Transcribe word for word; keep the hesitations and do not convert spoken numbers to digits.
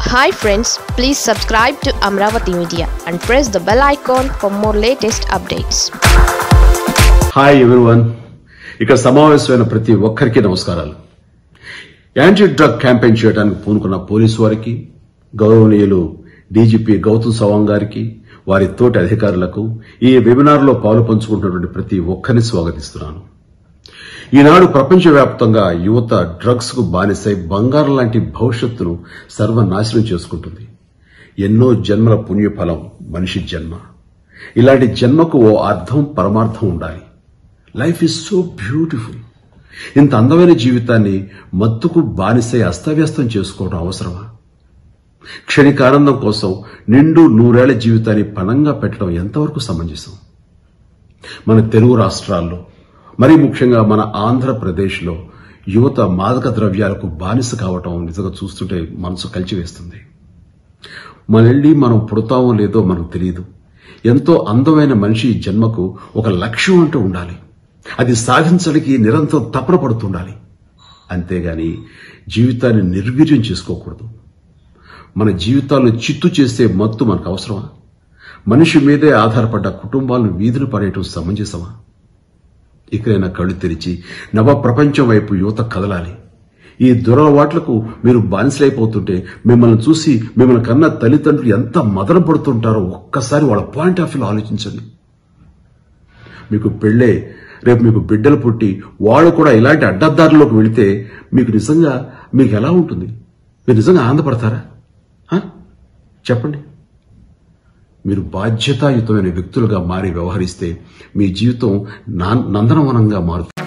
Hi friends, please subscribe to Amaravathi Media and press the bell icon for more latest updates. Hi everyone. ఇక్కడ సమావేశమైన ప్రతి ఒక్కరికి నమస్కారాలు. Anti drug campaign చేయడానికి పూనుకున్న police వారికి, గౌరవనీయులు డీజీపీ గౌతమ్ సవాంగ్ గారికి, వారి తోటి అధికారులకు ఈ వెబినార్ లో పాలు పంచుకుంటున్నటువంటి ప్రతి ఒక్కరిని స్వాగతిస్తున్నాను. ఈనాడు ప్రపంచవ్యాప్తంగా యువత డ్రగ్స్ కు బానిసై బంగారం లాంటి భవిష్యత్తును సర్వనాశనం చేసుకుంటుంది. ఎన్నో జన్మల పుణ్యఫలం మనిషి జన్మ. ఇలాంటి జన్మకు ఓ అర్థం పరమార్థం ఉండాలి. Life is so beautiful. ఇంత అందమైన జీవితాన్ని మత్తుకు బానిసై అస్తవ్యస్తం చేసుకోవడం అవసరమా? క్షణికానందం కోసం నిండు నూరేళ్ల జీవితాన్ని పణంగా పెట్టడం ఎంతవరకు సమంజసం? మన తెలుగు రాష్ట్రాల్లో, మరీ ముఖ్యంగా మన ఆంధ్రప్రదేశ్లో యువత మాదక ద్రవ్యాలకు బానిస కావటం నిజంగా చూస్తుంటే మనసు కలిచివేస్తుంది. మనెళ్ళి మనం పుడతామో లేదో మనకు తెలియదు. ఎంతో అందమైన మనిషి జన్మకు ఒక లక్ష్యం అంటూ ఉండాలి. అది సాధించడానికి నిరంతరం తపన పడుతుండాలి. అంతేగాని జీవితాన్ని నిర్వీర్యం చేసుకోకూడదు. మన జీవితాలను చిత్తు చేసే మత్తు మనకు అవసరమా? మనిషి మీదే ఆధారపడ్డ కుటుంబాలను వీధులు పడేయటం సమంజసమా? ఇకనైనా కళ్ళు తెరిచి నవ ప్రపంచం వైపు యువత కదలాలి. ఈ దురలవాట్లకు మీరు బానిసలైపోతుంటే మిమ్మల్ని చూసి మిమ్మల్ని కన్న తల్లిదండ్రులు ఎంత మదన పడుతుంటారో ఒక్కసారి వాళ్ళ పాయింట్ ఆఫ్ వ్యూ ఆలోచించండి. మీకు పెళ్లే రేపు మీకు బిడ్డలు పుట్టి వాళ్ళు కూడా ఇలాంటి అడ్డదారుల్లోకి వెళితే మీకు నిజంగా మీకు ఎలా ఉంటుంది? మీరు నిజంగా ఆనందపడతారా? చెప్పండి. మీరు బాధ్యతాయుతమైన వ్యక్తులుగా మారి వ్యవహరిస్తే మీ జీవితం నందనవనంగా మారుతుంది.